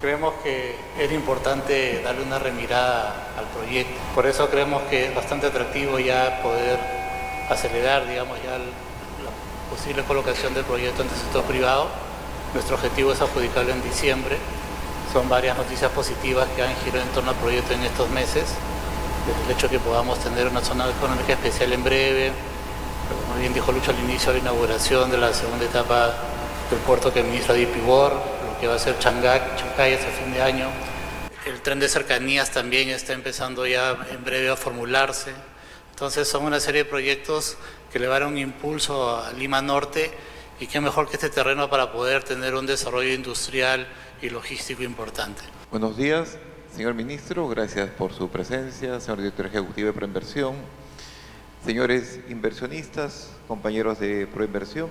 Creemos que es importante darle una remirada al proyecto. Por eso creemos que es bastante atractivo ya poder acelerar, digamos, ya la posible colocación del proyecto ante el sector privado. Nuestro objetivo es adjudicarlo en diciembre. Son varias noticias positivas que han girado en torno al proyecto en estos meses. Desde el hecho de que podamos tener una zona económica especial en breve, como bien dijo Lucho al inicio, la inauguración de la segunda etapa del puerto que administra DP World, lo que va a ser Chancay hasta fin de año. El tren de cercanías también está empezando ya en breve a formularse. Entonces son una serie de proyectos que le van a dar un impulso a Lima Norte, y qué mejor que este terreno para poder tener un desarrollo industrial y logístico importante. Buenos días, señor ministro, gracias por su presencia, señor director ejecutivo de Proinversión, señores inversionistas, compañeros de Proinversión,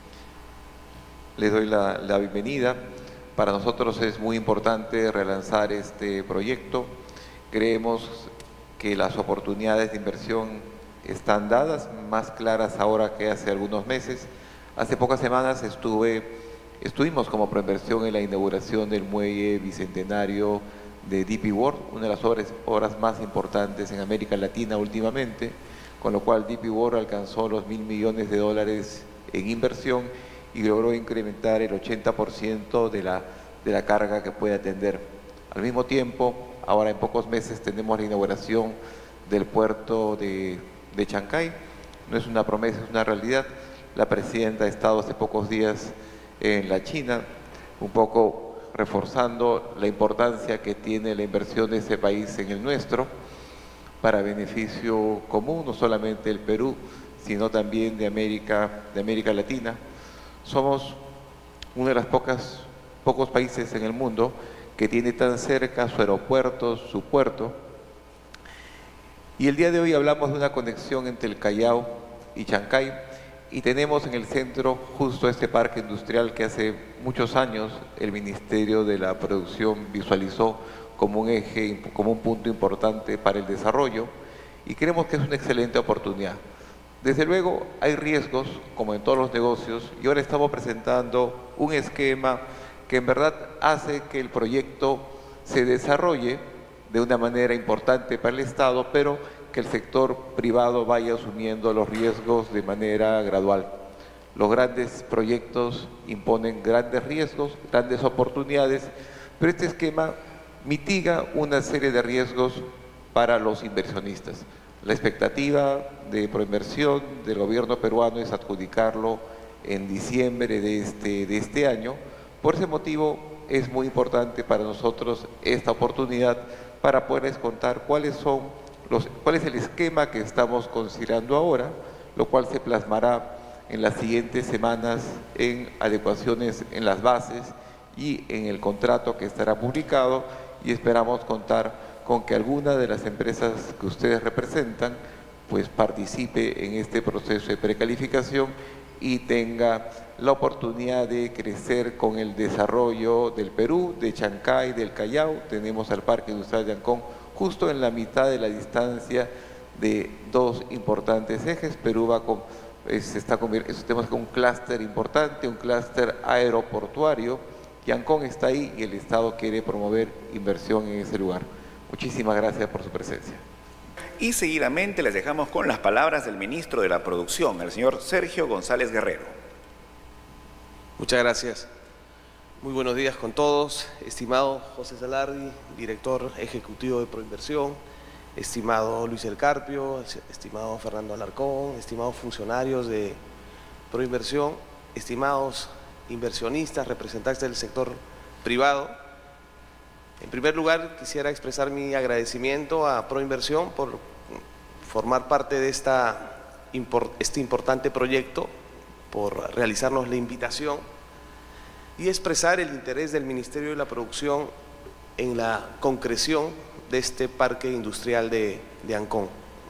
les doy la bienvenida. Para nosotros es muy importante relanzar este proyecto. Creemos que las oportunidades de inversión están dadas, más claras ahora que hace algunos meses. Hace pocas semanas estuvimos como Proinversión en la inauguración del muelle bicentenario de DP World, una de las obras más importantes en América Latina últimamente, con lo cual DP World alcanzó los $1.000 millones en inversión y logró incrementar el 80% de la carga que puede atender. Al mismo tiempo, ahora en pocos meses tenemos la inauguración del puerto de Chancay. No es una promesa, es una realidad. La presidenta ha estado hace pocos días en la China, un poco reforzando la importancia que tiene la inversión de ese país en el nuestro, para beneficio común, no solamente del Perú, sino también de América Latina. Somos uno de los pocos países en el mundo que tiene tan cerca su aeropuerto, su puerto. Y el día de hoy hablamos de una conexión entre el Callao y Chancay, y tenemos en el centro justo este parque industrial que hace muchos años el Ministerio de la Producción visualizó como un eje, como un punto importante para el desarrollo, y creemos que es una excelente oportunidad. Desde luego hay riesgos, como en todos los negocios, y ahora estamos presentando un esquema que en verdad hace que el proyecto se desarrolle de una manera importante para el Estado, pero que el sector privado vaya asumiendo los riesgos de manera gradual. Los grandes proyectos imponen grandes riesgos, grandes oportunidades, pero este esquema mitiga una serie de riesgos para los inversionistas. La expectativa de Proinversión del gobierno peruano es adjudicarlo en diciembre de este año. Por ese motivo es muy importante para nosotros esta oportunidad para poderles contar cuál es el esquema que estamos considerando ahora, lo cual se plasmará en las siguientes semanas en adecuaciones en las bases y en el contrato que estará publicado, y esperamos contar con que alguna de las empresas que ustedes representan pues participe en este proceso de precalificación y tenga la oportunidad de crecer con el desarrollo del Perú, de Chancay, del Callao. Tenemos al Parque Industrial de Ancón justo en la mitad de la distancia de dos importantes ejes. Perú tenemos un clúster importante, un clúster aeroportuario, y Ancón está ahí y el Estado quiere promover inversión en ese lugar. Muchísimas gracias por su presencia. Y seguidamente les dejamos con las palabras del ministro de la Producción, el señor Sergio González Guerrero. Muchas gracias. Muy buenos días con todos. Estimado José Salardi, director ejecutivo de Proinversión, estimado Luis El Carpio, estimado Fernando Alarcón, estimados funcionarios de Proinversión, estimados inversionistas, representantes del sector privado. En primer lugar, quisiera expresar mi agradecimiento a Proinversión por formar parte de este importante proyecto, por realizarnos la invitación y expresar el interés del Ministerio de la Producción en la concreción de este parque industrial de Ancón.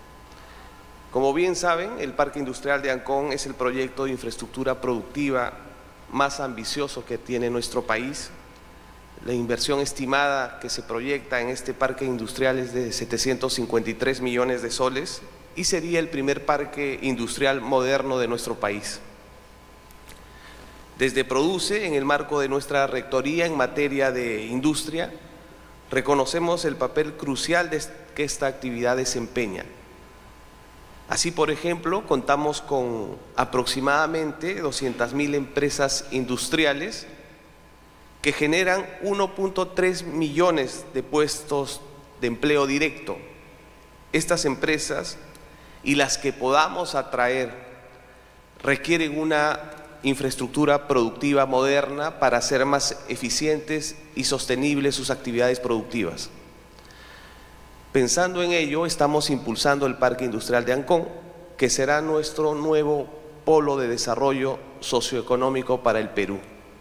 Como bien saben, el Parque Industrial de Ancón es el proyecto de infraestructura productiva más ambicioso que tiene nuestro país. La inversión estimada que se proyecta en este parque industrial es de 753 millones de soles y sería el primer parque industrial moderno de nuestro país. Desde Produce, en el marco de nuestra rectoría en materia de industria, reconocemos el papel crucial que esta actividad desempeña. Así, por ejemplo, contamos con aproximadamente 200.000 empresas industriales que generan 1.3 millones de puestos de empleo directo. Estas empresas y las que podamos atraer requieren una infraestructura productiva moderna para hacer más eficientes y sostenibles sus actividades productivas. Pensando en ello, estamos impulsando el Parque Industrial de Ancón, que será nuestro nuevo polo de desarrollo socioeconómico para el Perú.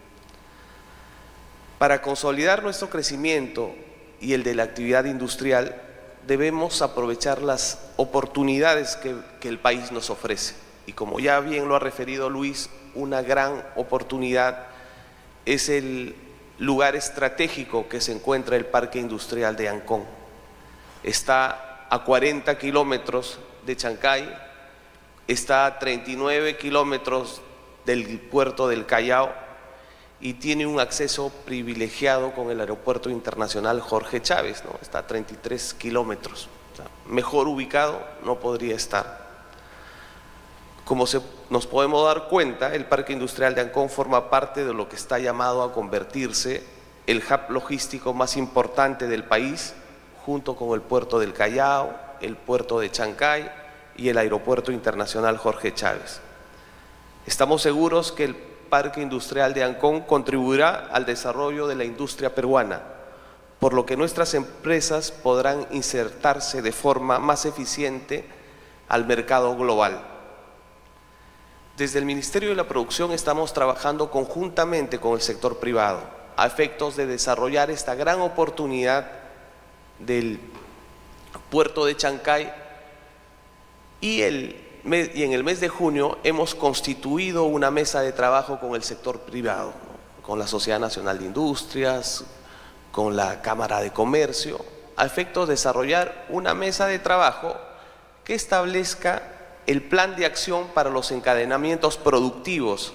Para consolidar nuestro crecimiento y el de la actividad industrial, debemos aprovechar las oportunidades que el país nos ofrece. Y como ya bien lo ha referido Luis, una gran oportunidad es el lugar estratégico que se encuentra el Parque Industrial de Ancón. Está a 40 kilómetros de Chancay, está a 39 kilómetros del puerto del Callao y tiene un acceso privilegiado con el Aeropuerto Internacional Jorge Chávez, ¿no? Está a 33 kilómetros. O sea, mejor ubicado no podría estar. Como nos podemos dar cuenta, el Parque Industrial de Ancón forma parte de lo que está llamado a convertirse el hub logístico más importante del país, junto con el puerto del Callao, el puerto de Chancay y el Aeropuerto Internacional Jorge Chávez. Estamos seguros que el Parque Industrial de Ancón contribuirá al desarrollo de la industria peruana, por lo que nuestras empresas podrán insertarse de forma más eficiente al mercado global. Desde el Ministerio de la Producción estamos trabajando conjuntamente con el sector privado a efectos de desarrollar esta gran oportunidad del puerto de Chancay y en el mes de junio hemos constituido una mesa de trabajo con el sector privado, ¿no? Con la Sociedad Nacional de Industrias, con la Cámara de Comercio, a efectos de desarrollar una mesa de trabajo que establezca el plan de acción para los encadenamientos productivos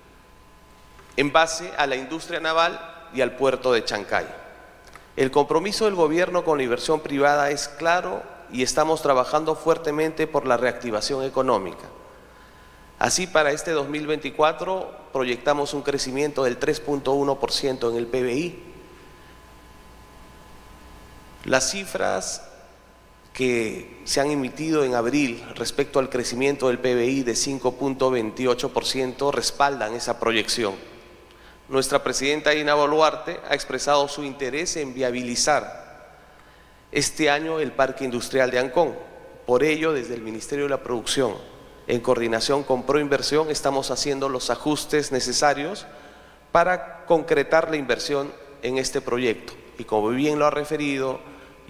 en base a la industria naval y al puerto de Chancay. El compromiso del gobierno con la inversión privada es claro y estamos trabajando fuertemente por la reactivación económica. Así, para este 2024 proyectamos un crecimiento del 3.1% en el PBI. Las cifras que se han emitido en abril respecto al crecimiento del PBI de 5.28% respaldan esa proyección. Nuestra presidenta Dina Boluarte ha expresado su interés en viabilizar este año el Parque Industrial de Ancón. Por ello, desde el Ministerio de la Producción, en coordinación con Proinversión, estamos haciendo los ajustes necesarios para concretar la inversión en este proyecto. Y como bien lo han referido,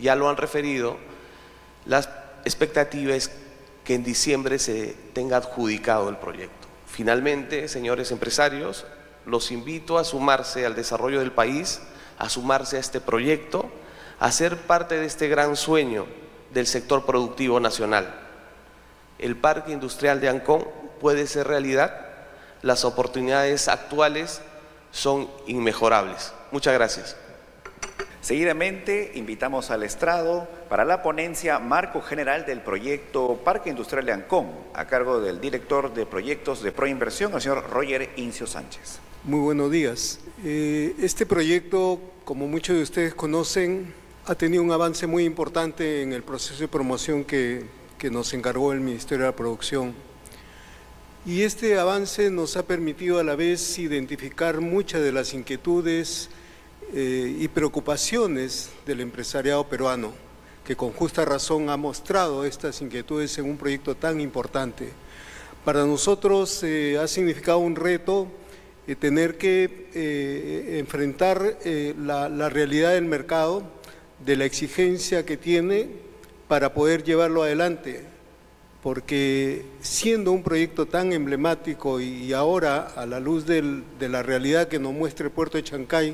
la expectativa es que en diciembre se tenga adjudicado el proyecto. Finalmente, señores empresarios, los invito a sumarse al desarrollo del país, a sumarse a este proyecto, a ser parte de este gran sueño del sector productivo nacional. El Parque Industrial de Ancón puede ser realidad, las oportunidades actuales son inmejorables. Muchas gracias. Seguidamente, invitamos al estrado para la ponencia Marco General del Proyecto Parque Industrial de Ancón, a cargo del director de proyectos de Proinversión, el señor Roger Incio Sánchez. Muy buenos días. Este proyecto, como muchos de ustedes conocen, ha tenido un avance muy importante en el proceso de promoción que nos encargó el Ministerio de la Producción. Y este avance nos ha permitido a la vez identificar muchas de las inquietudes y preocupaciones del empresariado peruano, que con justa razón ha mostrado estas inquietudes en un proyecto tan importante. Para nosotros ha significado un reto tener que enfrentar la realidad del mercado, de la exigencia que tiene para poder llevarlo adelante, porque siendo un proyecto tan emblemático y ahora a la luz de la realidad que nos muestra el puerto de Chancay,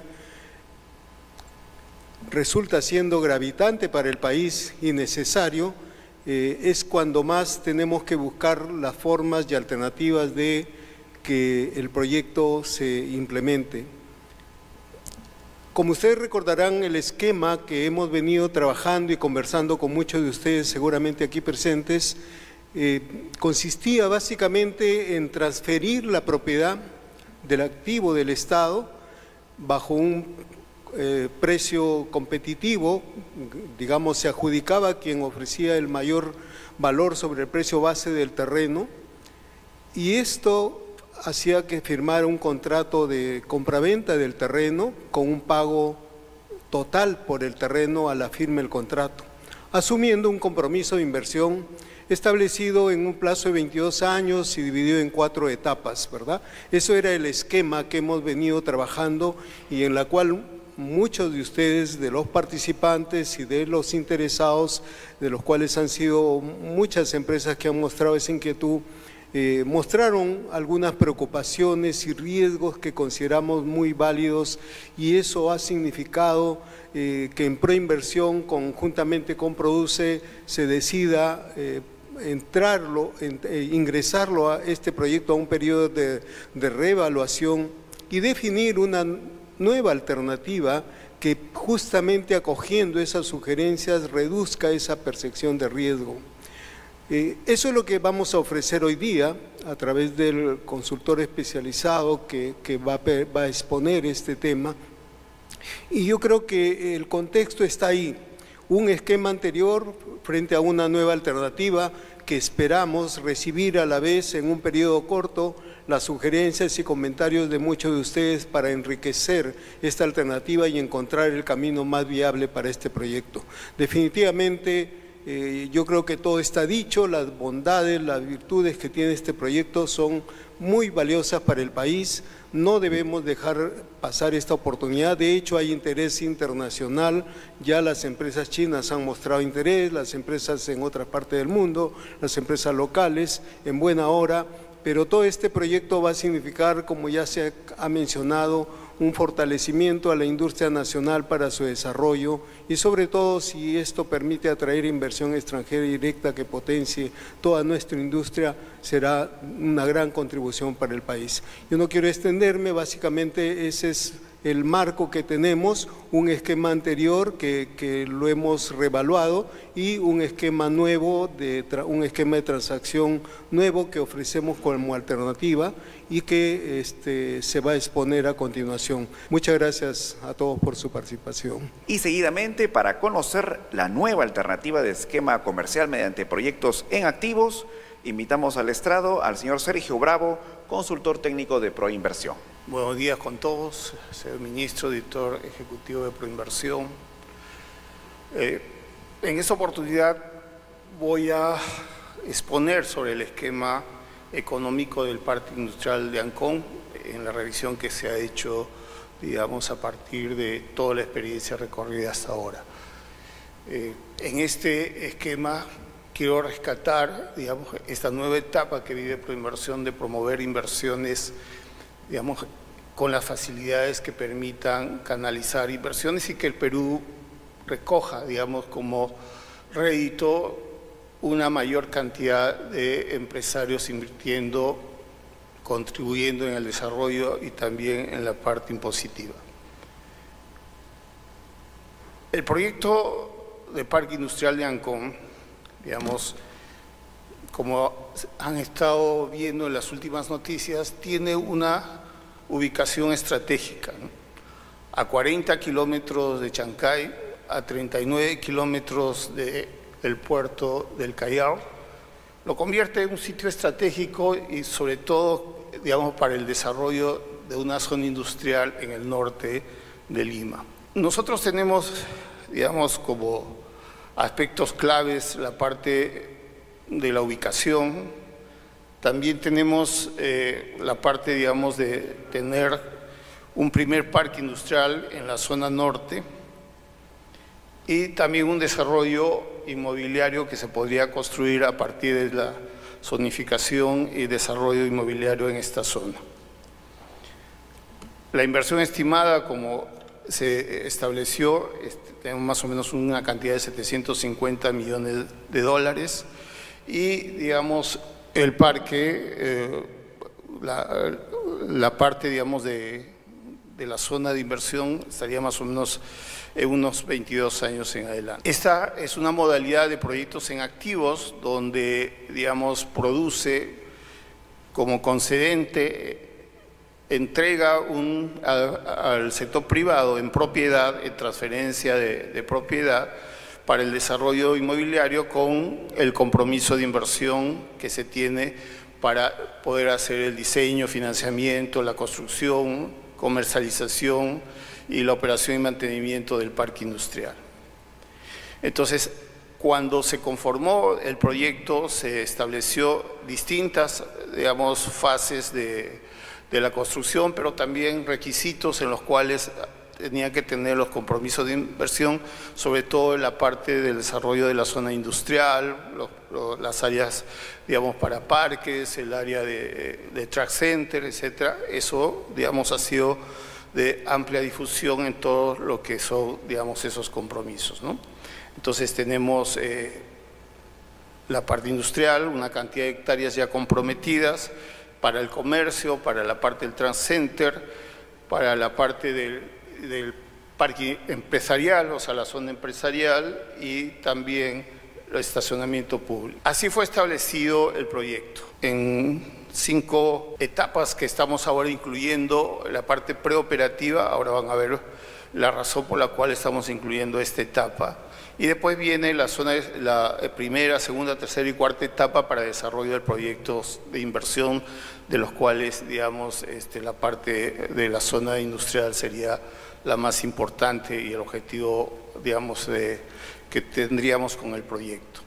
resulta siendo gravitante para el país y necesario, es cuando más tenemos que buscar las formas y alternativas de que el proyecto se implemente. Como ustedes recordarán, el esquema que hemos venido trabajando y conversando con muchos de ustedes, seguramente aquí presentes, consistía básicamente en transferir la propiedad del activo del Estado bajo un precio competitivo, digamos, se adjudicaba a quien ofrecía el mayor valor sobre el precio base del terreno, y esto hacía que firmara un contrato de compraventa del terreno con un pago total por el terreno a la firma del contrato, asumiendo un compromiso de inversión establecido en un plazo de 22 años y dividido en 4 etapas, ¿verdad? Eso era el esquema que hemos venido trabajando y en la cual muchos de ustedes, de los participantes y de los interesados, de los cuales han sido muchas empresas que han mostrado esa inquietud, mostraron algunas preocupaciones y riesgos que consideramos muy válidos, y eso ha significado que en Proinversión, conjuntamente con Produce, se decida ingresarlo a este proyecto a un periodo de reevaluación y definir una nueva alternativa que justamente acogiendo esas sugerencias reduzca esa percepción de riesgo. Eso es lo que vamos a ofrecer hoy día a través del consultor especializado que va a exponer este tema. Y yo creo que el contexto está ahí, un esquema anterior frente a una nueva alternativa que esperamos recibir a la vez en un periodo corto las sugerencias y comentarios de muchos de ustedes para enriquecer esta alternativa y encontrar el camino más viable para este proyecto. Definitivamente, yo creo que todo está dicho, las bondades, las virtudes que tiene este proyecto son muy valiosas para el país, no debemos dejar pasar esta oportunidad. De hecho, hay interés internacional, ya las empresas chinas han mostrado interés, las empresas en otras partes del mundo, las empresas locales, en buena hora, pero todo este proyecto va a significar, como ya se ha mencionado, un fortalecimiento a la industria nacional para su desarrollo y sobre todo si esto permite atraer inversión extranjera directa que potencie toda nuestra industria, será una gran contribución para el país. Yo no quiero extenderme, básicamente ese es el marco que tenemos, un esquema anterior que lo hemos reevaluado y un esquema nuevo, un esquema de transacción nuevo que ofrecemos como alternativa y que se va a exponer a continuación. Muchas gracias a todos por su participación. Y seguidamente, para conocer la nueva alternativa de esquema comercial mediante proyectos en activos, invitamos al estrado al señor Sergio Bravo, consultor técnico de Proinversión. Buenos días con todos, señor ministro, director ejecutivo de Proinversión. En esta oportunidad voy a exponer sobre el esquema económico del Parque Industrial de Ancón en la revisión que se ha hecho, digamos, a partir de toda la experiencia recorrida hasta ahora. En este esquema quiero rescatar, digamos, esta nueva etapa que vive Proinversión de promover inversiones, digamos, con las facilidades que permitan canalizar inversiones y que el Perú recoja, digamos, como rédito una mayor cantidad de empresarios invirtiendo, contribuyendo en el desarrollo y también en la parte impositiva. El proyecto de Parque Industrial de Ancón, digamos, como han estado viendo en las últimas noticias, tiene una ubicación estratégica, ¿no? A 40 kilómetros de Chancay, a 39 kilómetros del puerto del Callao, lo convierte en un sitio estratégico y sobre todo, digamos, para el desarrollo de una zona industrial en el norte de Lima. Nosotros tenemos, digamos, como aspectos claves la parte de la ubicación, también tenemos la parte, digamos, de tener un primer parque industrial en la zona norte y también un desarrollo inmobiliario que se podría construir a partir de la zonificación y desarrollo inmobiliario en esta zona. La inversión estimada, como se estableció, tenemos más o menos una cantidad de 750 millones de dólares y, digamos, el parque, la parte, digamos, de la zona de inversión estaría más o menos en unos 22 años en adelante. Esta es una modalidad de proyectos en activos donde, digamos, produce como concedente, entrega al sector privado en propiedad, en transferencia de propiedad para el desarrollo inmobiliario con el compromiso de inversión que se tiene para poder hacer el diseño, financiamiento, la construcción, comercialización y la operación y mantenimiento del parque industrial. Entonces, cuando se conformó el proyecto, se estableció distintas, digamos, fases de la construcción, pero también requisitos en los cuales tenía que tener los compromisos de inversión, sobre todo en la parte del desarrollo de la zona industrial, las áreas, digamos, para parques, el área de track center, etcétera. Eso, digamos, ha sido de amplia difusión en todo lo que son, digamos, esos compromisos, ¿no? Entonces tenemos la parte industrial, una cantidad de hectáreas ya comprometidas para el comercio, para la parte del track center, para la parte del parque empresarial, o sea, la zona empresarial, y también el estacionamiento público. Así fue establecido el proyecto en 5 etapas que estamos ahora incluyendo la parte preoperativa. Ahora van a ver la razón por la cual estamos incluyendo esta etapa. Y después viene la primera, segunda, tercera y cuarta etapa para desarrollo de proyectos de inversión, de los cuales, digamos, la parte de la zona industrial sería la más importante y el objetivo, digamos, que tendríamos con el proyecto.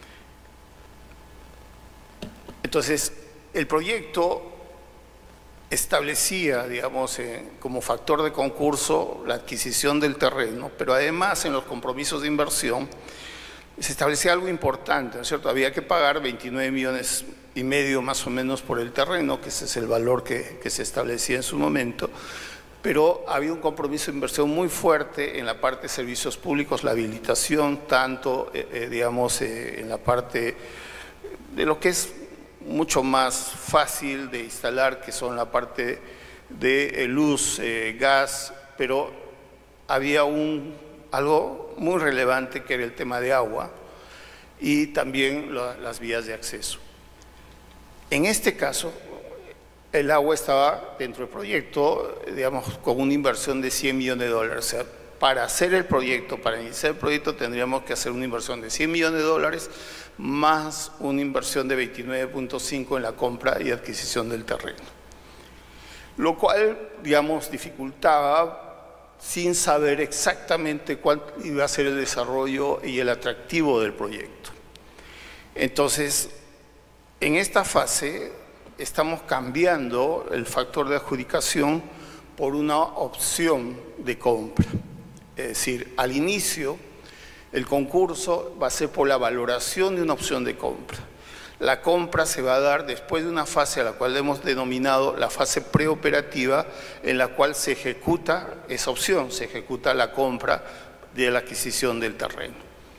Entonces, el proyecto establecía, digamos, como factor de concurso la adquisición del terreno, pero además en los compromisos de inversión se establecía algo importante, ¿no es cierto? Había que pagar 29,5 millones más o menos por el terreno, que ese es el valor que se establecía en su momento, pero había un compromiso de inversión muy fuerte en la parte de servicios públicos, la habilitación, tanto, digamos, en la parte de lo que es mucho más fácil de instalar, que son la parte de luz, gas, pero había algo muy relevante que era el tema de agua y también las vías de acceso. En este caso, el agua estaba dentro del proyecto, digamos, con una inversión de $100 millones. O sea, para hacer el proyecto, para iniciar el proyecto, tendríamos que hacer una inversión de $100 millones más una inversión de 29,5 en la compra y adquisición del terreno. Lo cual, digamos, dificultaba sin saber exactamente cuál iba a ser el desarrollo y el atractivo del proyecto. Entonces, en esta fase estamos cambiando el factor de adjudicación por una opción de compra. Es decir, al inicio el concurso va a ser por la valoración de una opción de compra. La compra se va a dar después de una fase a la cual hemos denominado la fase preoperativa, en la cual se ejecuta esa opción, se ejecuta la compra de la adquisición del terreno.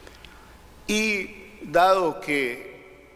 Y dado que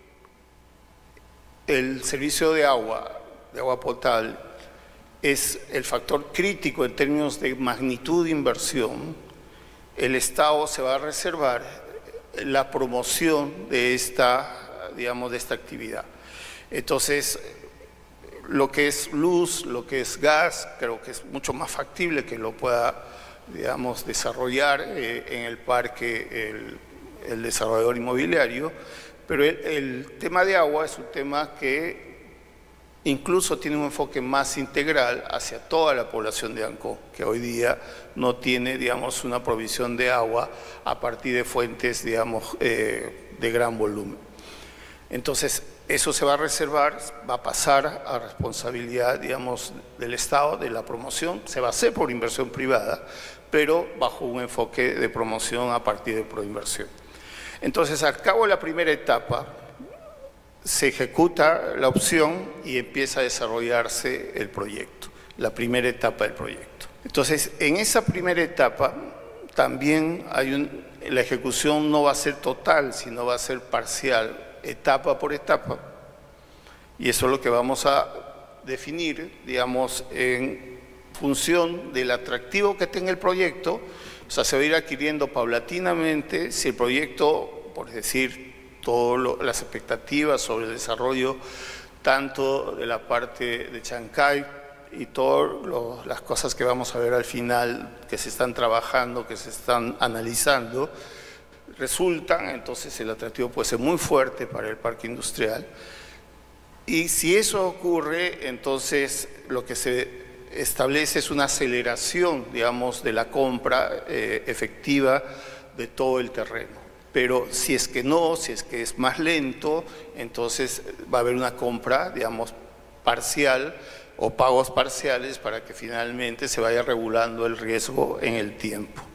el servicio de agua potable, es el factor crítico en términos de magnitud de inversión, el Estado se va a reservar la promoción de esta, digamos, de esta actividad. Entonces, lo que es luz, lo que es gas, creo que es mucho más factible que lo pueda, digamos, desarrollar en el parque el desarrollador inmobiliario, pero el tema de agua es un tema que incluso tiene un enfoque más integral hacia toda la población de Ancón, que hoy día no tiene, digamos, una provisión de agua a partir de fuentes, digamos, de gran volumen. Entonces, eso se va a reservar, va a pasar a responsabilidad, digamos, del Estado, de la promoción, se va a hacer por inversión privada, pero bajo un enfoque de promoción a partir de proinversión. Entonces, al cabo de la primera etapa, se ejecuta la opción y empieza a desarrollarse el proyecto, la primera etapa del proyecto. Entonces, en esa primera etapa también la ejecución no va a ser total, sino va a ser parcial, etapa por etapa, y eso es lo que vamos a definir, digamos, en función del atractivo que tenga el proyecto. O sea, se va a ir adquiriendo paulatinamente. Si el proyecto, por decir, todas las expectativas sobre el desarrollo tanto de la parte de Chancay y todas las cosas que vamos a ver al final, que se están trabajando, que se están analizando, resultan, entonces el atractivo puede ser muy fuerte para el parque industrial. Y si eso ocurre, entonces lo que se establece es una aceleración, digamos, de la compra efectiva de todo el terreno. Pero si es que no, si es que es más lento, entonces va a haber una compra, digamos, parcial o pagos parciales para que finalmente se vaya regulando el riesgo en el tiempo.